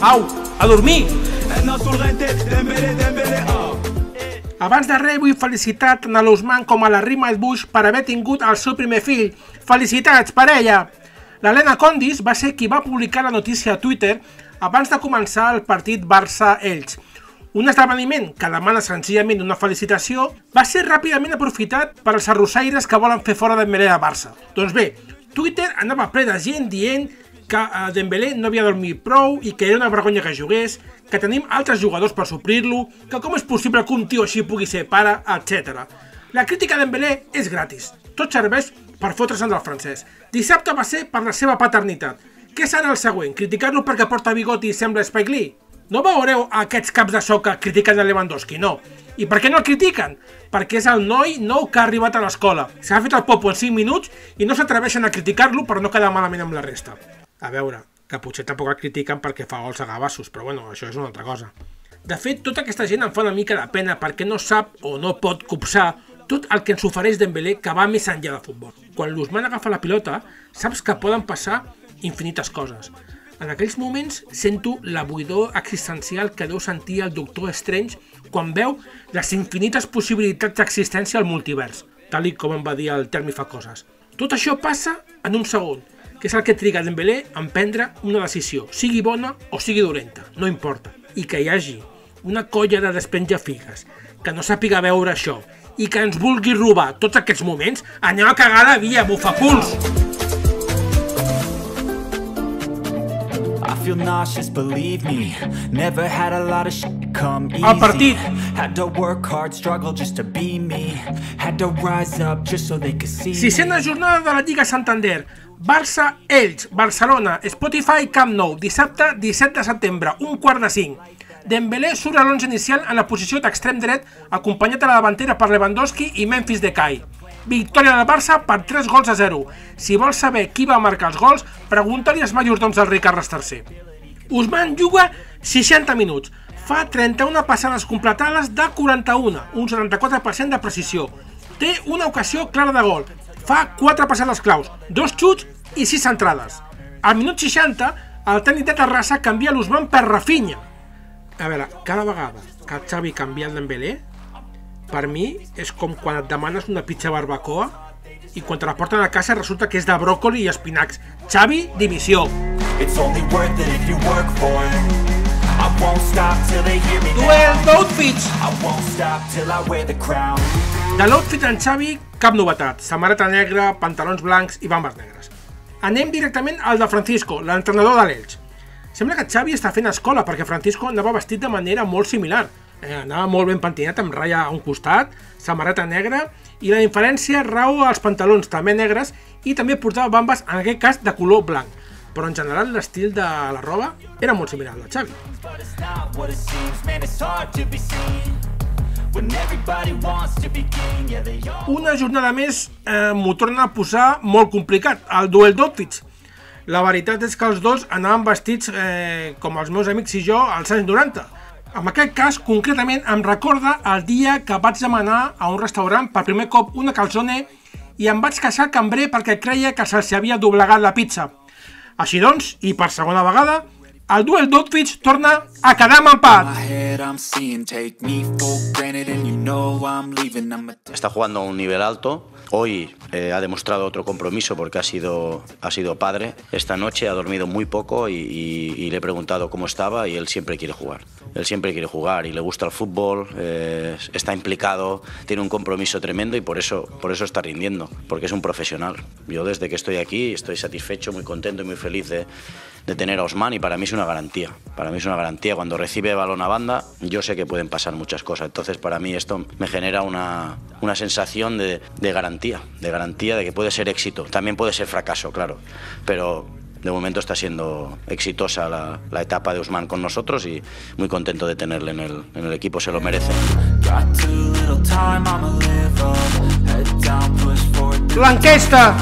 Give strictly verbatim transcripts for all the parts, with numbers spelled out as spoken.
Au, a dormir! Abans de res vull felicitar tant a l'Ousmane com a la Rima Bush per haver tingut el seu primer fill. Felicitats, parella! L'Helena Condis va ser qui va publicar la notícia a Twitter abans de començar el partit Barça-Elx. Un esdeveniment que demana senzillament una felicitació va ser ràpidament aprofitat per als arrossaires que volen fer fora Dembélé de Barça. Doncs bé, Twitter anava ple de gent dient que Dembélé no havia dormit prou i que era una vergonya que jugués, que tenim altres jugadors per suplir-lo, que com és possible que un tio així pugui ser pare, etcètera. La crítica a Dembélé és gratis. Tot serveix per fotre's del francès. Dissabte va ser per la seva paternitat. Què serà el següent? Criticar-lo perquè porta bigoti i sembla Spike Lee? No veureu aquests caps de soca que critiquen a Lewandowski, no. I per què no el critiquen? Perquè és el noi nou que ha arribat a l'escola. S'ha fet el popo en cinc minuts i no s'atreveixen a criticar-lo per no quedar malament amb la resta. A veure, que potser tampoc el critiquen perquè fa gols a gabassos, però bueno, això és una altra cosa. De fet, tota aquesta gent em fa una mica de pena perquè no sap o no pot copsar tot el que ens ofereix Dembélé que va més enllà de futbol. Quan l'Ousmane agafa la pilota, saps que poden passar infinites coses. En aquells moments sento la buidor existencial que deu sentir el Doctor Strange quan veu les infinites possibilitats d'existència al multivers, tal com em va dir el Termi fa coses. Tot això passa en un segon, que és el que triga Dembélé en prendre una decisió, sigui bona o sigui dolenta, no importa. I que hi hagi una colla de despenjafigues que no sàpiga veure això i que ens vulgui robar tots aquests moments, anem a cagar la via, bufaculs! Feel nauseous, believe me. Never had a lot of shit come easy. El partit. Had to work hard, struggle just to be me. Had to rise up just so they could see. Sisena jornada de la Lliga Santander. Barça, Elx, Barcelona, Spotify, Camp Nou, dissabte disset de setembre, un quart de cinc. Dembélé surt a l'onze inicial en la posició d'extrem dret, acompanyat a la davantera per Lewandowski i Memphis Depay. Victòria del Barça per tres gols a zero. Si vols saber qui va marcar els gols, pregunta-li als majordoms del rei Carles tercer. Ousmane juga seixanta minuts. Fa trenta-una passades completades de quaranta-una, un setanta-quatre per cent de precisió. Té una ocasió clara de gol. Fa quatre passades claus, dos xuts i sis entrades. Al minut seixanta, el tècnic de Terrassa canvia l'Ousmane per Rafinha. A veure, cada vegada que el Xavi canvia el Dembélé, per mi és com quan et demanes una pizza barbacoa i quan te la porten a casa resulta que és de bròcoli i espinacs. Xavi, dimissió. Duel d'outfits. De l'outfit d'en Xavi, cap novetat. Samarreta negra, pantalons blancs i bambes negres. Anem directament al de Francisco, l'entrenador de l'Elx. Sembla que Xavi està fent escola perquè Francisco anava vestit de manera molt similar. Eh, anava molt ben pentinat, amb ratlla a un costat, samarreta negra, i la diferència rau als pantalons també negres i també portava bambes, en aquest cas de color blanc. Però en general l'estil de la roba era molt similar al de Xavi. Una jornada més eh, m'ho torna a posar molt complicat, el duel d'outfits. La veritat és que els dos anaven vestits eh, com els meus amics i jo als anys noranta. En aquest cas, concretament, em recorda el dia que vaig demanar a un restaurant per primer cop una calzone i em vaig queixar al cambrer perquè creia que se'ls havia doblegat la pizza. Així doncs, i per segona vegada, el duel d'outfits torna a quedar amb empat. Está jugando a un nivel alto. Hoy eh, ha demostrado otro compromiso porque ha sido, ha sido padre. Esta noche ha dormido muy poco y, y, y le he preguntado cómo estaba y él siempre quiere jugar. Él siempre quiere jugar y le gusta el fútbol, eh, está implicado, tiene un compromiso tremendo y por eso, por eso está rindiendo, porque es un profesional. Yo desde que estoy aquí estoy satisfecho, muy contento y muy feliz de, de tener a Ousmane y para mí es una garantía. Para mí es una garantía. Cuando recibe balón a banda, yo sé que pueden pasar muchas cosas. Entonces para mí esto me genera una, una sensación de, de garantía, de garantía de que puede ser éxito. También puede ser fracaso, claro, pero de momento está siendo exitosa la, la etapa de Ousmane con nosotros y muy contento de tenerle en el, en el equipo, se lo merece. L'enquesta!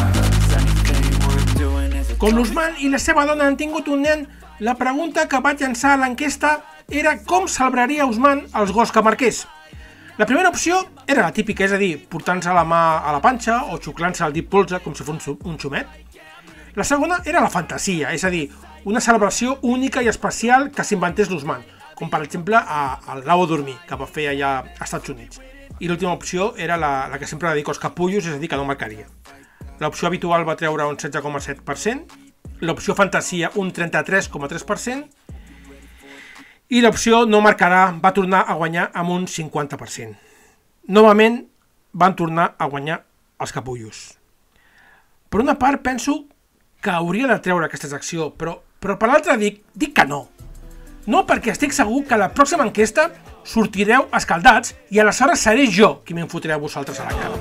Com l'Ousmane i la seva dona han tingut un nen, la pregunta que vaig llançar a l'enquesta era com celebraria Ousmane els gols que marqués. La primera opció era la típica, és a dir, portant-se la mà a la panxa o xuclant-se el dit polze com si fos un xumet. La segona era la fantasia, és a dir, una celebració única i especial que s'inventés l'Ousmane, com per exemple el Lau Dormir, que va fer allà als Estats Units. I l'última opció era la, la que sempre dedico als capullos, és a dir, que no marcaria. L'opció habitual va treure un setze coma set per cent, l'opció fantasia un trenta-tres coma tres per cent i l'opció no marcarà va tornar a guanyar amb un cinquanta per cent. Novament van tornar a guanyar els capullos. Per una part penso que hauria de treure aquesta secció, però, però per l'altra dic, dic que no. No, perquè estic segur que a la pròxima enquesta sortireu escaldats i aleshores seré jo qui m'enfotré a vosaltres a la cara.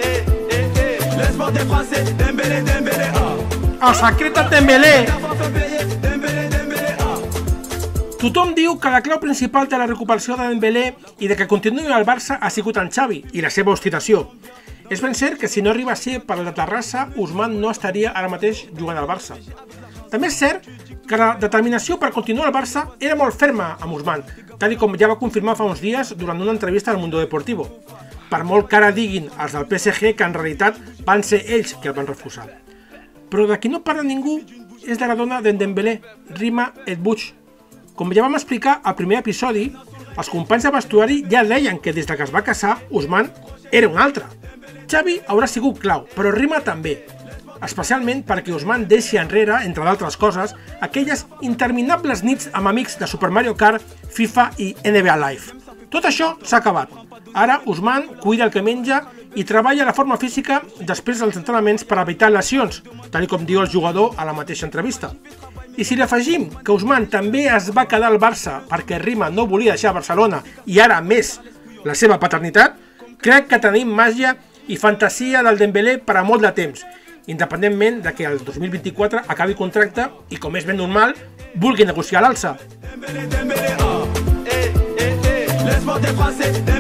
El secret de Dembélé! Tothom diu que la clau principal de la recuperació de Dembélé i de que continuï al Barça ha sigut en Xavi i la seva obstinació. És ben cert que si no arriba a ser per la Terrassa, Ousmane no estaria ara mateix jugant al Barça. També és cert que la determinació per continuar al Barça era molt ferma amb Ousmane, tal com ja va confirmar fa uns dies durant una entrevista al Mundo Deportivo. Per molt que ara diguin els del P S G que en realitat van ser ells que el van refusar. Però de qui no parla ningú és de la dona d'en Dembélé, Rima El Bouch. Com ja vam explicar al primer episodi, els companys de vestuari ja deien que des que es va casar, Ousmane era un altre. Xavi haurà sigut clau, però Rima també, especialment perquè Ousmane deixi enrere, entre d'altres coses, aquelles interminables nits amb amics de Super Mario Kart, FIFA i N B A Live. Tot això s'ha acabat. Ara Ousmane cuida el que menja i treballa la forma física després dels entrenaments per evitar lesions, tal com diu el jugador a la mateixa entrevista. I si li afegim que Ousmane també es va quedar al Barça perquè Rima no volia deixar Barcelona i ara més la seva paternitat, crec que tenim màgia i fantasia del Dembélé per a molt de temps, independentment de que el dos mil vint-i-quatre acabi contracte i, com és ben normal, vulgui negociar l'alça.